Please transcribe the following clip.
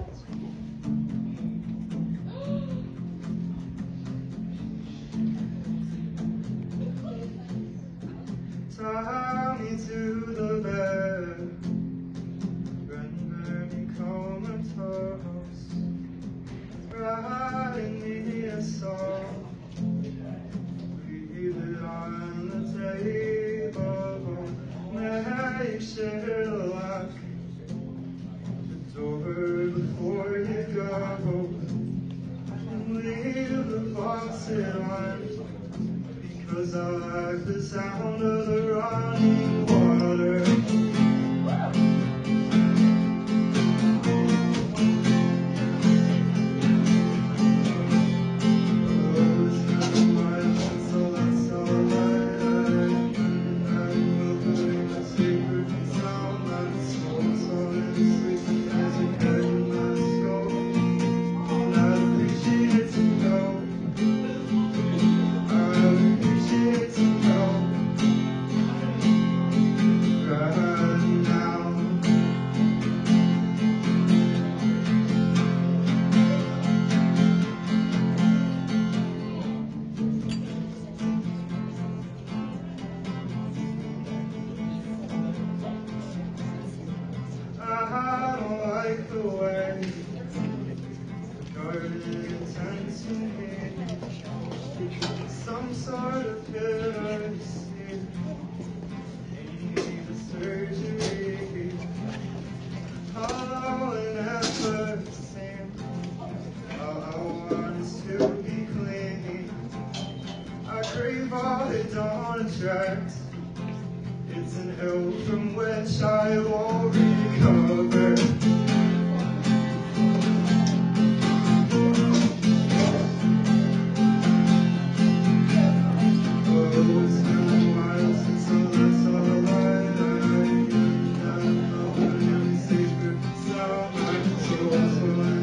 Tie me to the bed, render me comatose, writing me a song, leave it on the table, make sure lock the door before you go, and leave the faucet on. Cause I like the sound of the running water. Oh, it's been a while since I saw the light. I will bring the secret sound my soul's already sleeping as a head in my skull. And I appreciate to go. I don't like the way the garden turns to me. Some sort of heresy. Need a surgery. Hollow and everlasting. All I want is to be clean. I crave all that don't attract. It's an hell from which I won't recover. Oh, it's been a while since I last saw the light. I know every sacred sound my soul's